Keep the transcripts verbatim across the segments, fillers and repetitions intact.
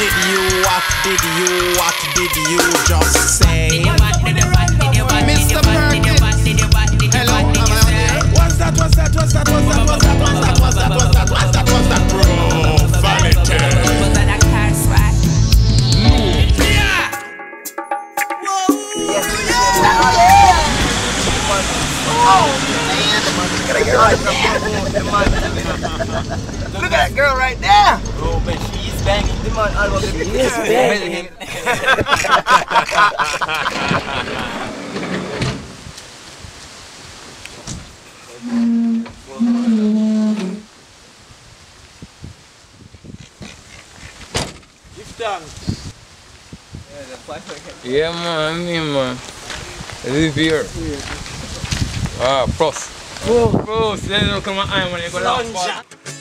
did you, what did you, what did you just say? Mister Perkins. Hello, am I on here? What's that, what's that, what's that, what's that, what's that, what's that, what's that, what's that, what's that, what's that, profanity? Was that a curse, right? Look at that girl right there. Oh, but she's banging. The man almost She is banging. Give thanks. Yeah, man, me, man. I live here. Ah, pros. Pros, pros. Then you come on, I'm going to go laugh.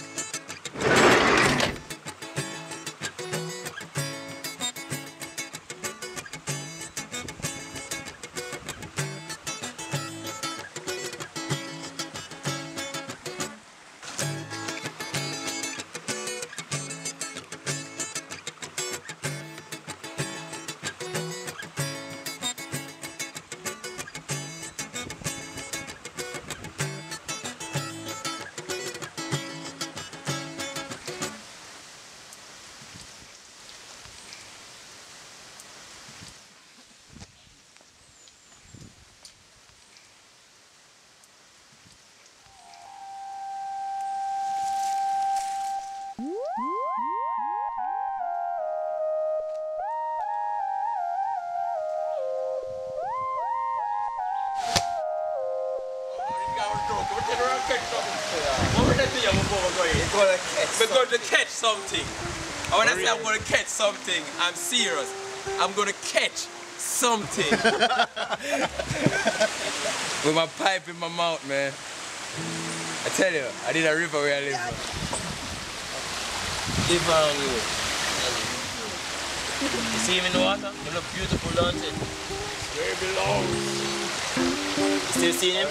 We're going to catch something. And when I say I'm going to catch something, I'm serious. I'm going to catch something. With my pipe in my mouth, man. I tell you, I did a river where I live. Live on you. You see him in the water? He look beautiful, don't it? Where he belongs. You still see him?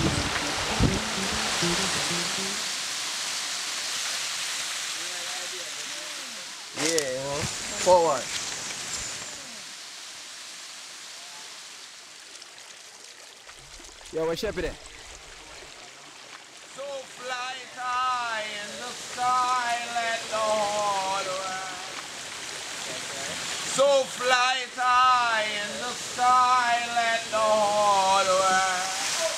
Yeah, you know. Forward. Yo, what's up there? So fly high in the sky, let the whole world. So fly high in the sky, let the whole world.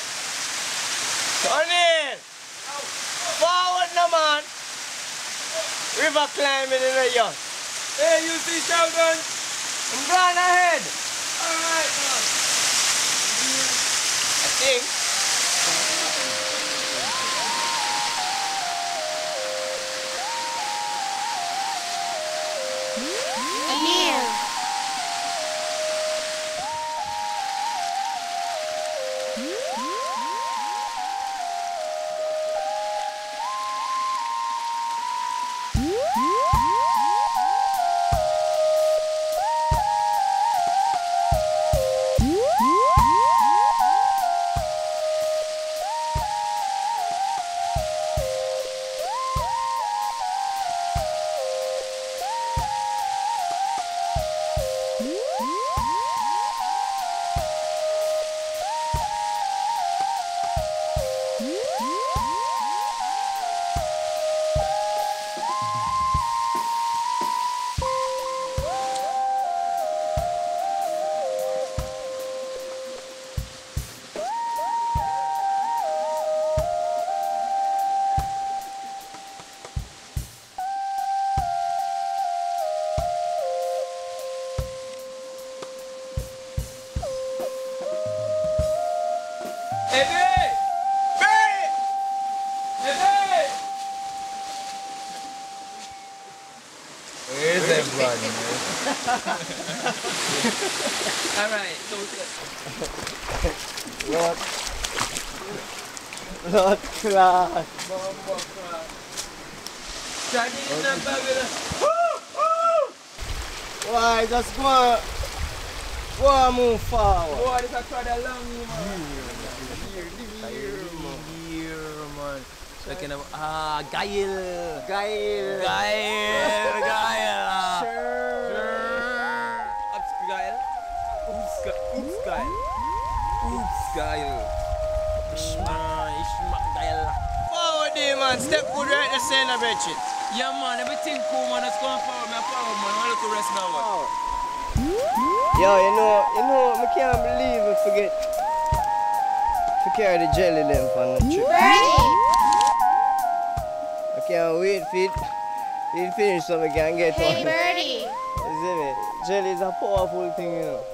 Turn in! Forward, no man! River climbing in the yacht. Hey, you see Sheldon? I'm going ahead. Alright, man. I think. Alright, so Lord. Lord Clark. Bomba Clark. Johnny in the Babylon. Why, just go on. Go on, move forward. Boy, this is quite a long man. Here, man. Looking at ah, Gail. Gail. Gail, Gail. Sure. man, step good right there, saying a bitch. Yeah, man, everything cool, man. Let's go forward, man. Forward, man. I look to rest now, man. Yo, you know, you know, I can't believe I forget to carry the jelly lamp on the trip. I can't wait for it. It finish so we can get Hey, one. Birdie. You see me? Jelly is a powerful thing, you know.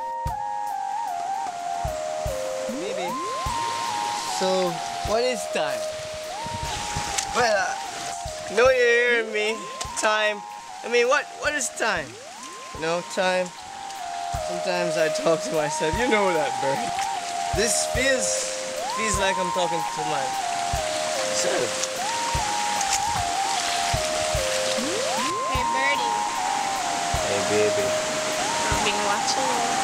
Baby. So, what is time? Well, uh, know you hearing me? Time. I mean, what what is time? You know, time. Sometimes I talk to myself. You know that, Bird. This feels feels like I'm talking to myself. Hey, Birdie. Hey, baby. I've been watching you.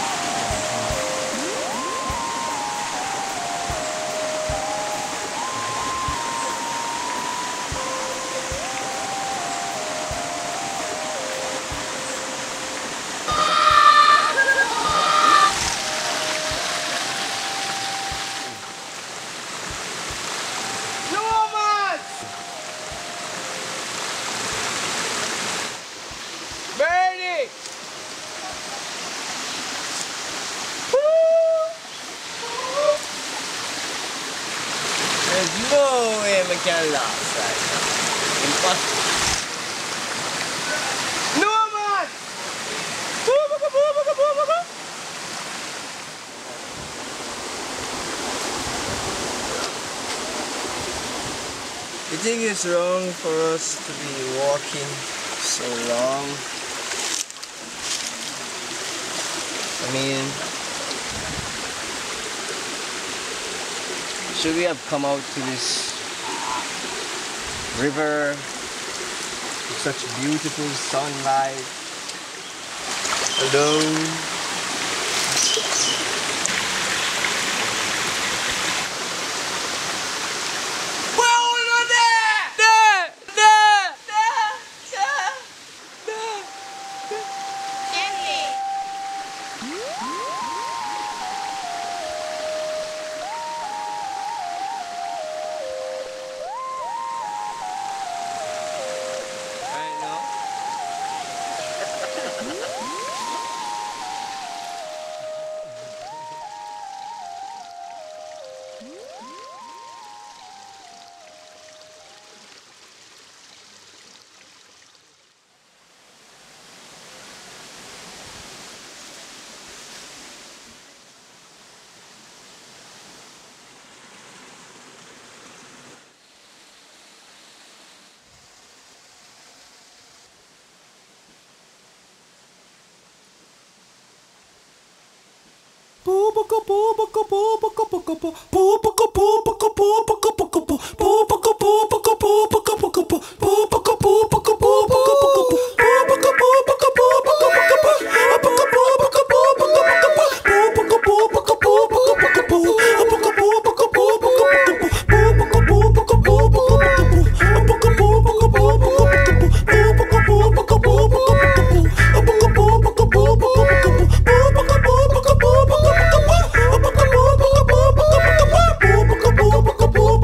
There's no way we can last right now. Impossible. No man! You think it's wrong for us to be walking so long? I mean, should we have come out to this river with such beautiful sunlight alone? Boop,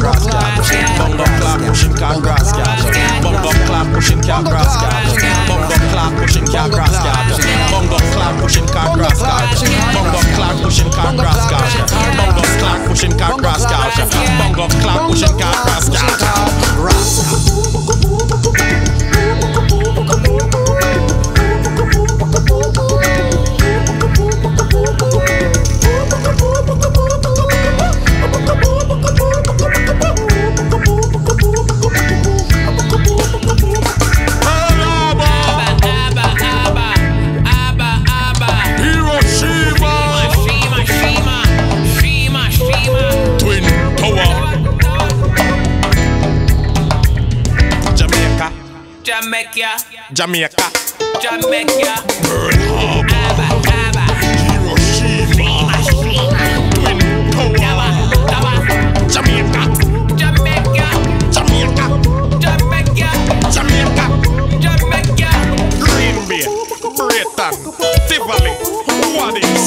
grass catcher. Bongo clap pushing car grass catcher. Bongo clap pushing car grass catcher. Bongo clap pushing car grass catcher. Bongo clap pushing car grass catcher. Bongo clap pushing car grass catcher. Bongo clap pushing car grass catcher. Bongo clap pushing car grass catcher. Jamaica, Jamaica, Jamaica, Pearl Harbor, Abba, Abba, Hiroshima, Twin Tower, Jamaica, Jamaica, Jamaica, Jamaica, Jamaica, Jamaica, Green Bay, Brighton, Tivoli, what is?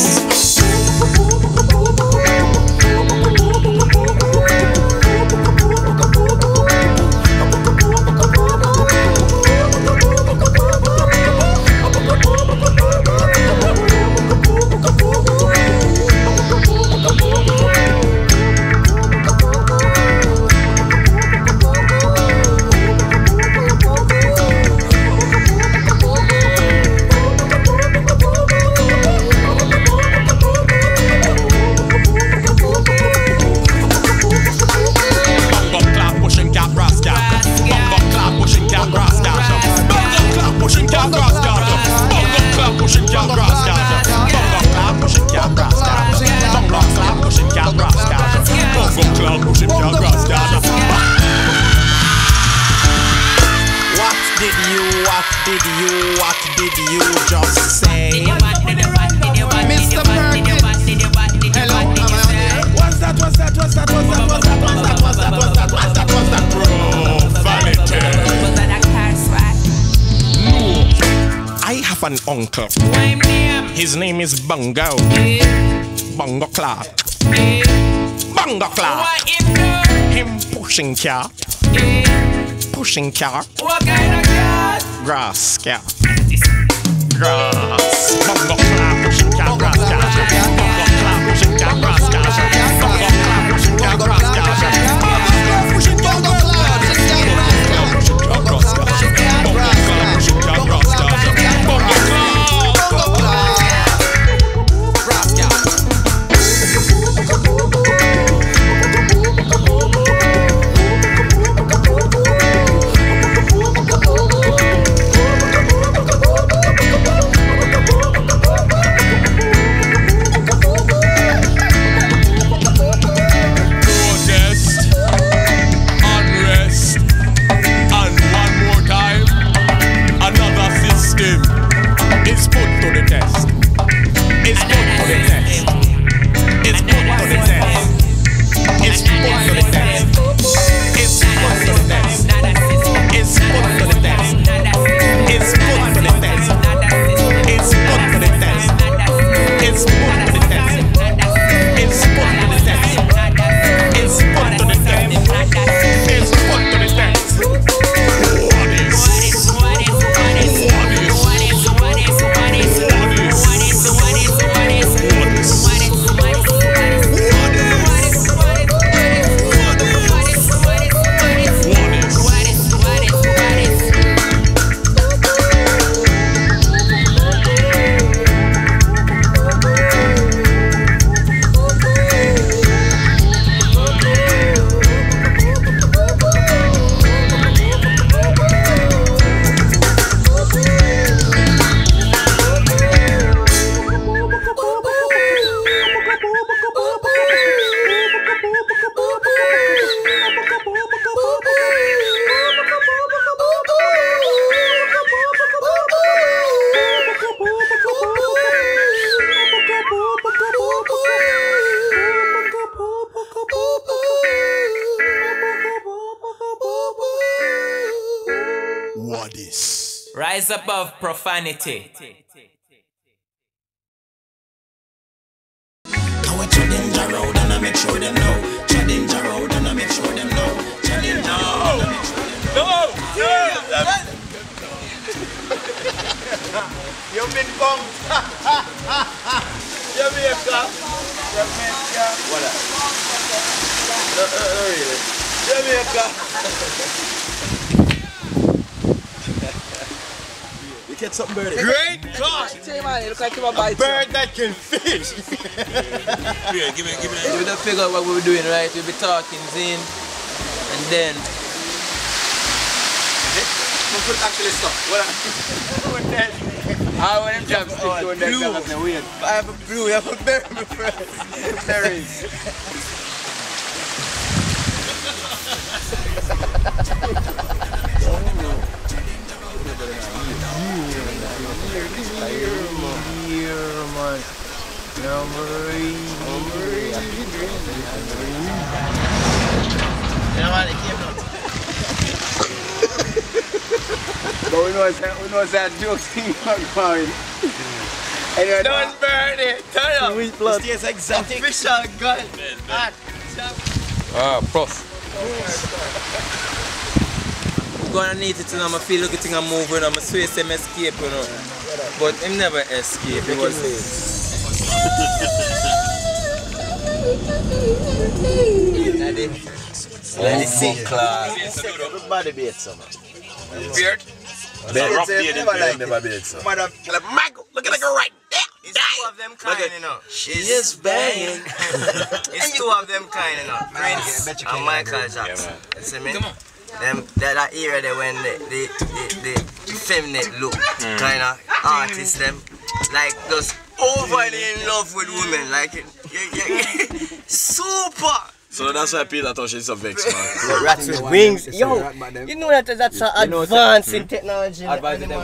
Did you, what did you just say? Mister Perkins, hello, am I on here? What's that, what's that, what's that, what's that, what's that, what's that, what's that, what's that, what's that, what's that, profanity? No, I have an uncle. His name is Bongo. Bongo Clark. Bongo Clark. Him pushing car. Pushing car. What kind of car? Grass car. Grass. Bongo Clark pushing car. Grass car. Bongo Clark pushing car. Grass car. Bongo Clark pushing car. Grass car. Bongo pushing car. Bongo Clark pushing car. Grass car. Bongo Clark pushing car. Grass car. Bongo Clark. Grass car. What is? Rise above profanity. How we tread in the road and I make sure them know. Tread in the road and I make sure them know. bum. Jamaica. Jamaica. What up? No, no, no, really. Jamaica. You catch something birdie? Great God! Say man, you look like you're a A bird that can fish. Here, give me, give me. We don't figure out what we were doing, right? We'll be talking, Zane, and then Put actually stop. What up? I want him to stick to Blue. I have a blue, I have a berry, my friend. Berries. Yeah, man, it came out. But we know it's that, we know it's that joke thing not going. Anyway, Don't burn it. Turn up. sweet blood. This tastes exotic. Official gun. Ah, ah, prof. I'm gonna need it, you know, I feel like thing I'm moving, I'm swear him escape, you know. But him never escape, he was Let me see. Good body bait, son. Beard? Rough beard never like never bait, son. Mother, Michael, look at the girl right there. It's two of them kind, you know. She is banging. It's two of them kind, you know. Prince and Michael Jackson. You see me? Come on. Them, that, that era there when the, the, the, the feminine look kind of artists, them like just overly in love with women, like it, yeah, yeah, yeah. Super. So that's why Peter thought she's so vexed, man. Rats with wings, yo. You know that that's an advance in technology. Advance in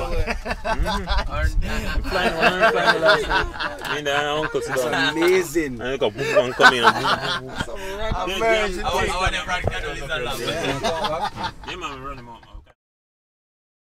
Flying one, flying last one. Me and my uncle sit down. Amazing. And you got boom and come in and boom, boom, boom. Emergency. I want to run candles in that lamp. Yeah, man, we run them out.